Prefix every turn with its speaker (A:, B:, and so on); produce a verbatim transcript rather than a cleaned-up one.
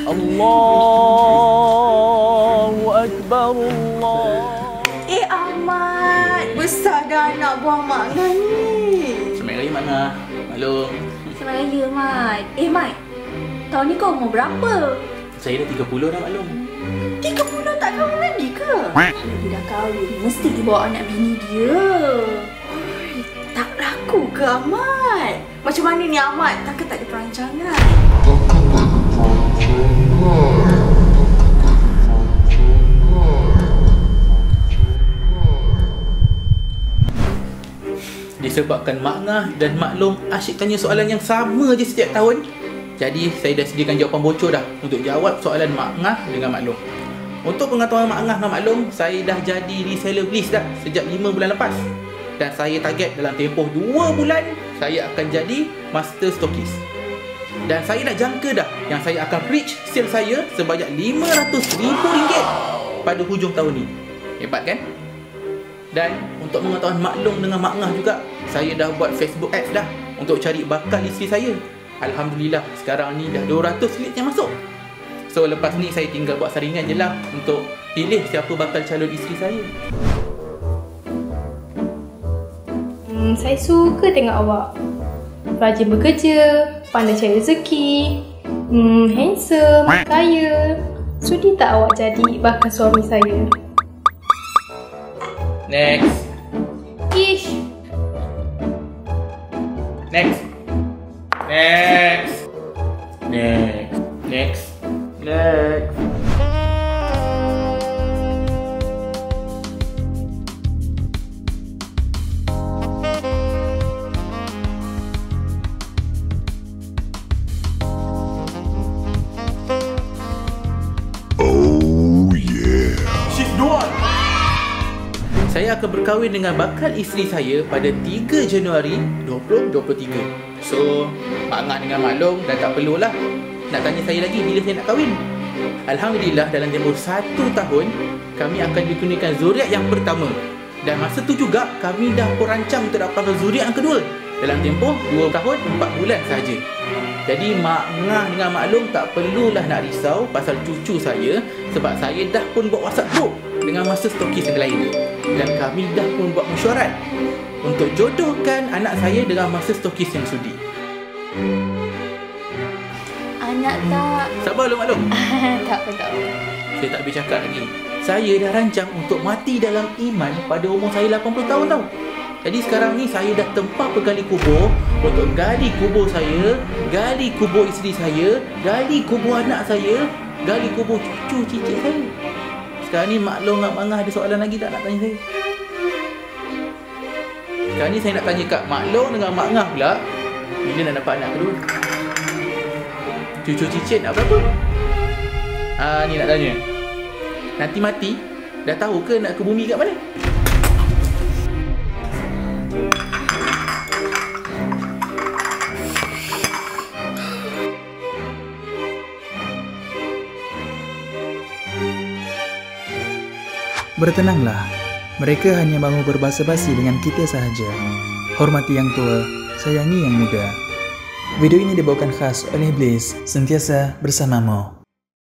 A: Allahu Akbar, Allah.
B: Eh Ahmad, besar dah anak buah Mak Ngah ni.
A: Selamat Raya Mak Ngah. Maklum.
B: Selamat Raya Mat. Eh Mat, tahun ni kau umur berapa?
A: Saya dah tiga puluh dah maklum.
B: tiga puluh tak kahwin lagi ke? Kalau dia dah kahwin, mesti dia bawa anak bini dia. Oi, tak laku ke Ahmad? Macam mana ni Ahmad? Takkan tak ada perancangan?
A: Disebabkan Mak Ngah dan Maklum asyik tanya soalan yang sama je setiap tahun, jadi saya dah sediakan jawapan bocor dah untuk jawab soalan Mak Ngah dengan Maklum. Untuk pengetahuan Mak Ngah dan Maklum, saya dah jadi reseller Bliss dah sejak lima bulan lepas. Dan saya target dalam tempoh dua bulan saya akan jadi master stockist. Dan saya dah jangka dah yang saya akan reach sale saya sebanyak lima ratus ribu ringgit pada hujung tahun ni. Hebat kan? Dan untuk pengetahuan Maklum dengan Mak Ngah juga, saya dah buat Facebook ads dah untuk cari bakal isteri saya. Alhamdulillah sekarang ni dah dua ratus lead yang masuk. So lepas ni saya tinggal buat saringan je lah untuk pilih siapa bakal calon isteri saya.
C: Hmm, saya suka tengok awak. Rajin bekerja, pandai cari rezeki, hmm, handsome, kaya. Sudi tak awak jadi bakal suami saya?
A: Next.
C: Ish.
A: Next. Next. Next. Next. Next.
D: Oh yeah.
A: She's the one. Saya akan berkahwin dengan bakal isteri saya pada tiga Januari dua ribu dua puluh tiga. So, Mak Ngah dengan Maklum dah tak perlulah nak tanya saya lagi bila saya nak kahwin. Alhamdulillah dalam tempoh satu tahun kami akan dikurniakan zuriat yang pertama. Dan masa tu juga kami dah perancang untuk dapatkan zuriat yang kedua dalam tempoh dua tahun empat bulan sahaja. Jadi Mak Ngah dengan Maklum tak perlulah nak risau pasal cucu saya, sebab saya dah pun buat WhatsApp group dengan master stokis yang lain. Dan kami dah pun buat mesyuarat untuk jodohkan anak saya dengan master stokis yang sudi.
B: Anak tak...
A: Sabar lu Maklum.
B: tak apa, tak apa.
A: Saya tak boleh cakap lagi. Saya dah rancang untuk mati dalam iman pada umur saya lapan puluh tahun tau. Jadi sekarang ni saya dah tempah pegali kubur untuk gali kubur saya, gali kubur isteri saya, gali kubur anak saya, gali kubur cucu cicit saya. Sekarang ni Maklum dengan Mak Ngah ada soalan lagi tak nak tanya saya? Sekarang ni saya nak tanya kat Maklum dengan Mak Ngah pula, bila nak dapat anak kedua? Cucu cicit nak berapa? Ah, ni nak tanya. Nanti mati, dah tahu ke nak ke bumi kat mana?
E: Bertenanglah, mereka hanya mahu berbasa-basi dengan kita sahaja. Hormati yang tua, sayangi yang muda. Video ini dibawakan khas oleh Bliss, sentiasa bersamamu.